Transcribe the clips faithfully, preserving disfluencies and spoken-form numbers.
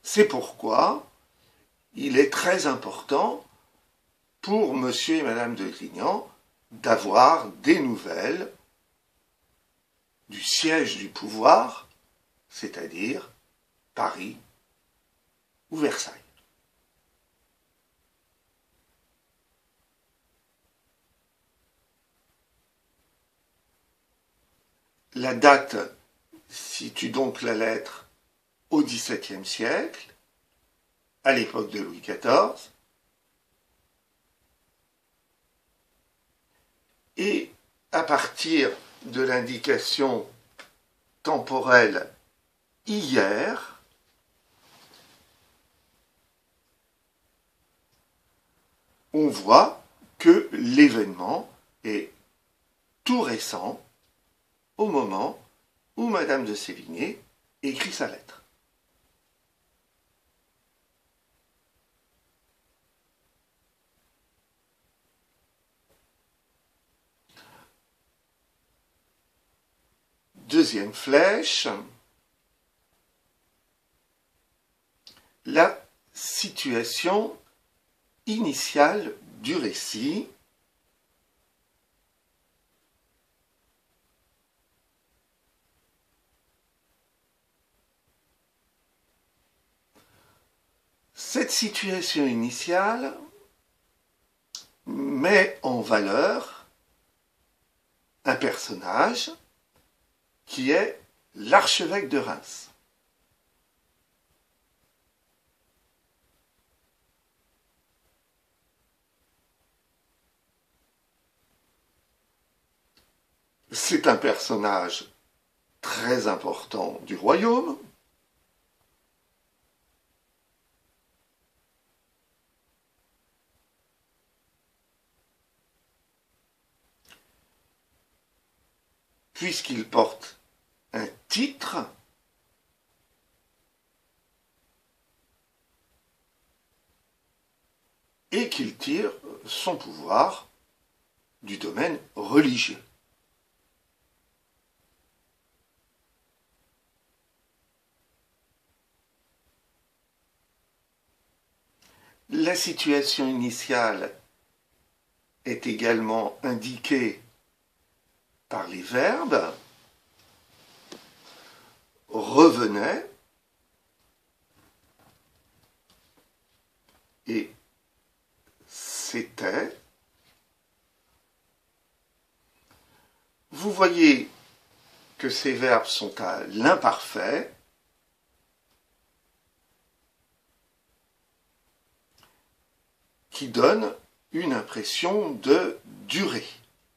C'est pourquoi il est très important pour monsieur et madame de Grignan d'avoir des nouvelles du siège du pouvoir, c'est-à-dire Paris ou Versailles. La date situe donc la lettre au dix-septième siècle, à l'époque de Louis quatorze, et à partir de l'indication temporelle hier, on voit que l'événement est tout récent au moment où Madame de Sévigné écrit sa lettre. Deuxième flèche, la situation initiale du récit. Cette situation initiale met en valeur un personnage qui est l'archevêque de Reims. C'est un personnage très important du royaume, puisqu'il porte un titre et qu'il tire son pouvoir du domaine religieux. La situation initiale est également indiquée par les verbes revenait et c'était. Vous voyez que ces verbes sont à l'imparfait qui donne une impression de durée.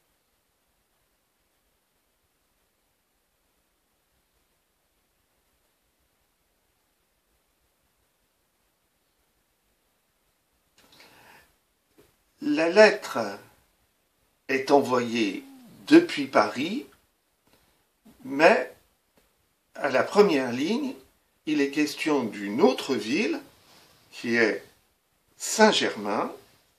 La lettre est envoyée depuis Paris, mais à la première ligne, il est question d'une autre ville qui est Saint-Germain,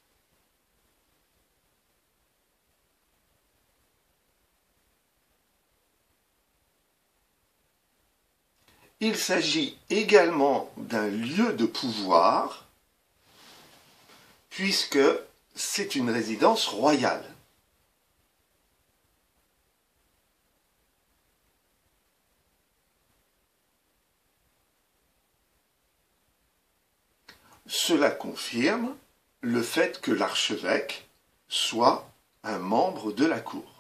il s'agit également d'un lieu de pouvoir, puisque c'est une résidence royale. Cela confirme le fait que l'archevêque soit un membre de la cour.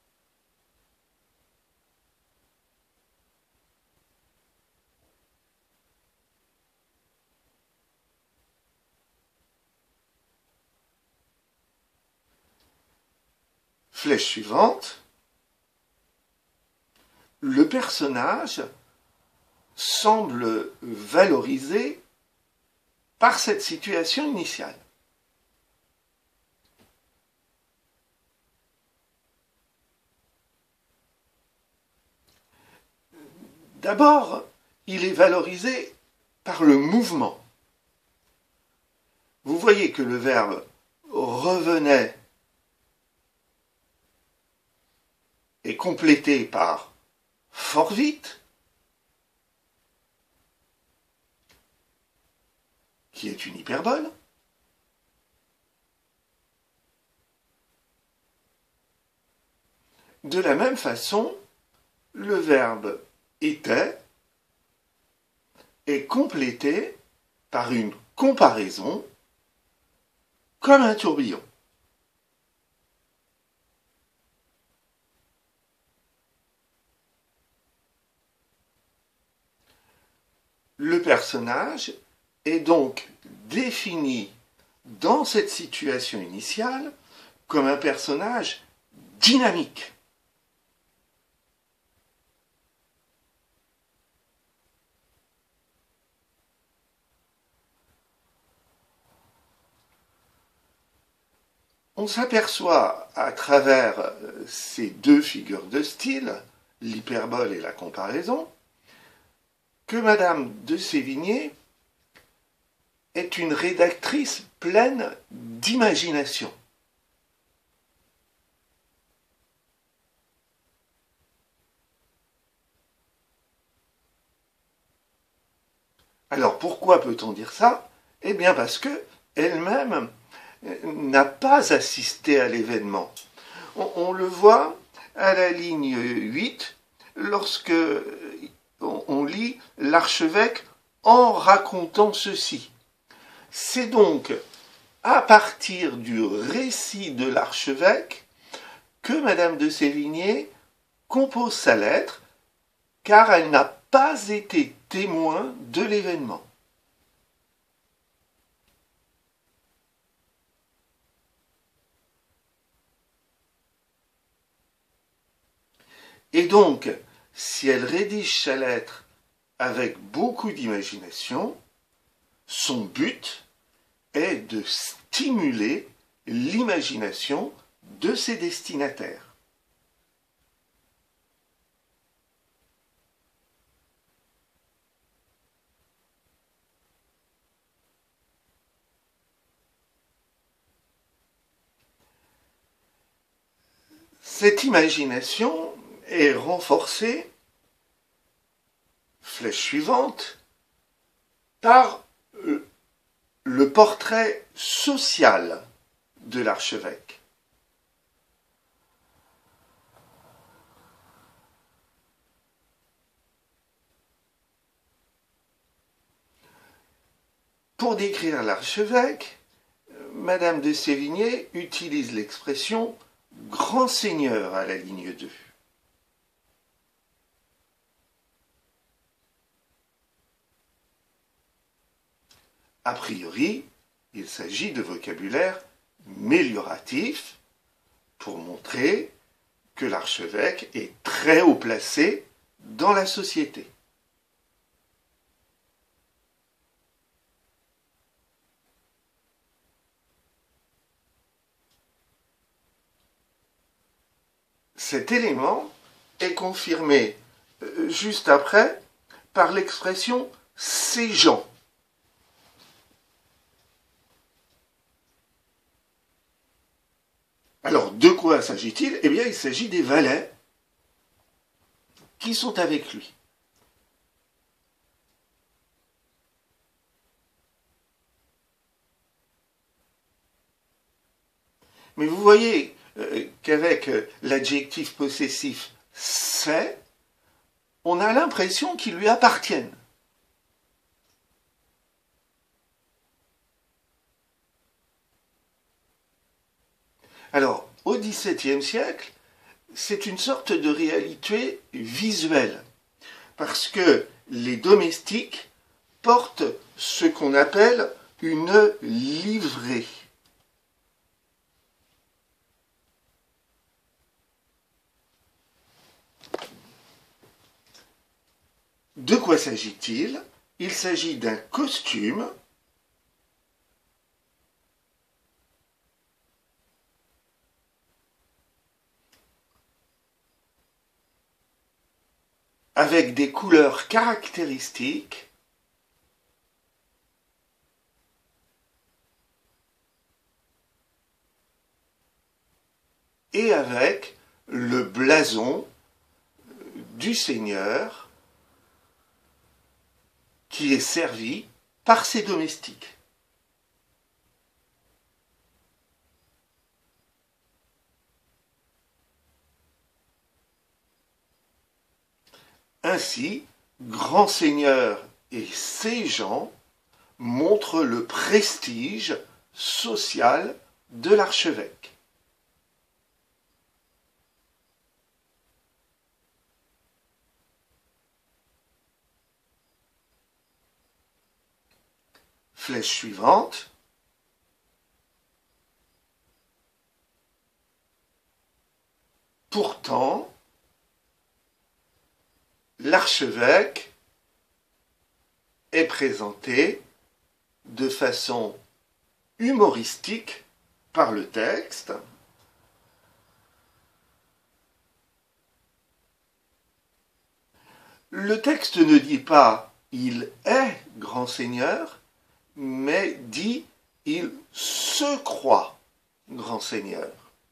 Flèche suivante. Le personnage semble valorisé par cette situation initiale. D'abord, il est valorisé par le mouvement. Vous voyez que le verbe revenait est complété par fort vite, qui est une hyperbole. De la même façon, le verbe était est complété par une comparaison comme un tourbillon. Le personnage est donc défini dans cette situation initiale comme un personnage dynamique. On s'aperçoit à travers ces deux figures de style, l'hyperbole et la comparaison, que Madame de Sévigné est une rédactrice pleine d'imagination. Alors pourquoi peut-on dire ça? Eh bien parce que elle-même n'a pas assisté à l'événement. On, on le voit à la ligne huit, lorsque on, on lit l'archevêque en racontant ceci. C'est donc à partir du récit de l'archevêque que Madame de Sévigné compose sa lettre, car elle n'a pas été témoin de l'événement. Et donc, si elle rédige sa lettre avec beaucoup d'imagination, son but est de stimuler l'imagination de ses destinataires. Cette imagination est renforcée, flèche suivante, par le portrait social de l'archevêque. Pour décrire l'archevêque, Madame de Sévigné utilise l'expression « grand seigneur » à la ligne deux. A priori, il s'agit de vocabulaire mélioratif pour montrer que l'archevêque est très haut placé dans la société. Cet élément est confirmé juste après par l'expression « ces gens ». Alors, de quoi s'agit-il? Eh bien, il s'agit des valets qui sont avec lui. Mais vous voyez euh, qu'avec euh, l'adjectif possessif « c'est », on a l'impression qu'ils lui appartiennent. Alors, au dix-septième siècle, c'est une sorte de réalité visuelle, parce que les domestiques portent ce qu'on appelle une livrée. De quoi s'agit-il? Il s'agit d'un costume avec des couleurs caractéristiques et avec le blason du seigneur qui est servi par ses domestiques. Ainsi, Grand Seigneur et ses gens montrent le prestige social de l'archevêque. Flèche suivante. Pourtant, l'archevêque est présenté de façon humoristique par le texte. Le texte ne dit pas « il est grand seigneur », mais dit « il se croit grand seigneur ».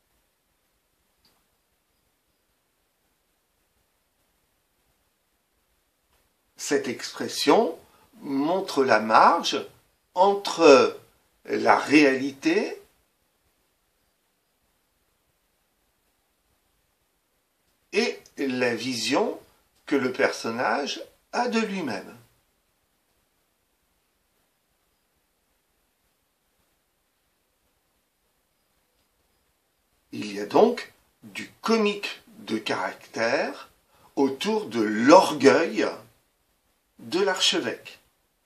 Cette expression montre la marge entre la réalité et la vision que le personnage a de lui-même. Il y a donc du comique de caractère autour de l'orgueil de l'archevêque.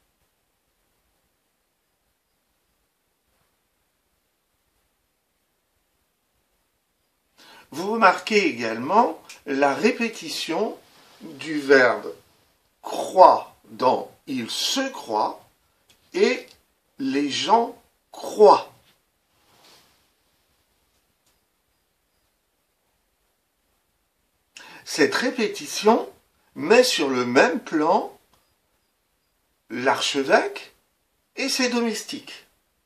Vous remarquez également la répétition du verbe croit dans il se croit et les gens croient. Cette répétition met sur le même plan l'archevêque et ses domestiques.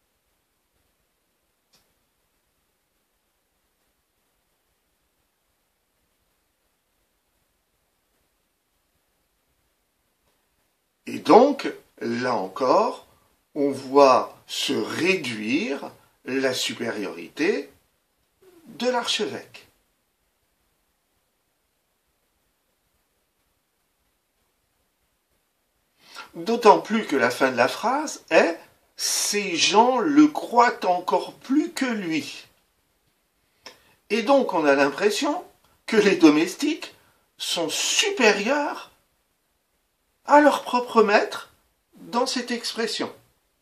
Et donc, là encore, on voit se réduire la supériorité de l'archevêque. D'autant plus que la fin de la phrase est « ces gens le croient encore plus que lui ». Et donc on a l'impression que les domestiques sont supérieurs à leur propre maître dans cette expression.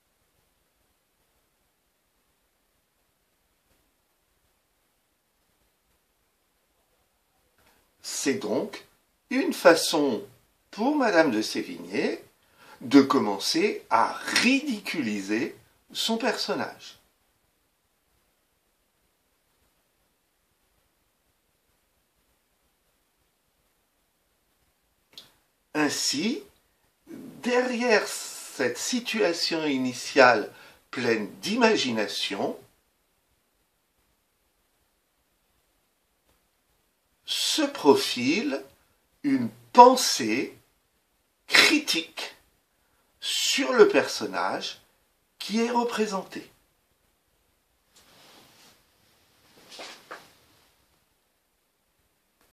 C'est donc une façon pour Madame de Sévigné de commencer à ridiculiser son personnage. Ainsi, derrière cette situation initiale pleine d'imagination, se profile une pensée critique sur le personnage qui est représenté.